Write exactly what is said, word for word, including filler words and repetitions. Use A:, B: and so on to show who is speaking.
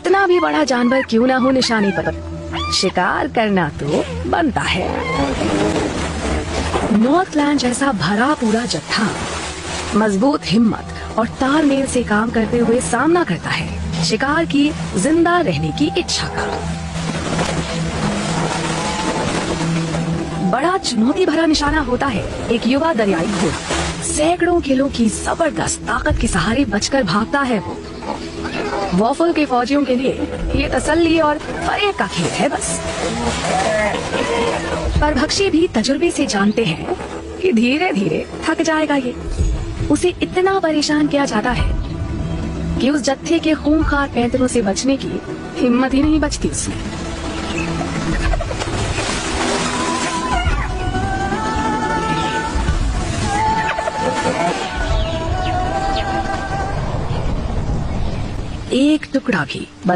A: कितना भी बड़ा जानवर क्यों ना हो, निशाने पर शिकार करना तो बनता है। नॉर्थलैंड जैसा भरा पूरा जत्था मजबूत हिम्मत और तालमेल से काम करते हुए सामना करता है शिकार की जिंदा रहने की इच्छा का। बड़ा चुनौती भरा निशाना होता है एक युवा दरियाई घोड़ा। सैकड़ों किलो की जबरदस्त ताकत के सहारे बचकर भागता है वो। वॉफल के फौजियों के लिए ये तसल्ली और फरेब का खेल है बस। परभक्षी भी तजुर्बे से जानते हैं कि धीरे धीरे थक जाएगा ये। उसे इतना परेशान किया जाता है कि उस जत्थे के खूंखार पैंतरों से बचने की हिम्मत ही नहीं बचती उसमें। एक टुकड़ा भी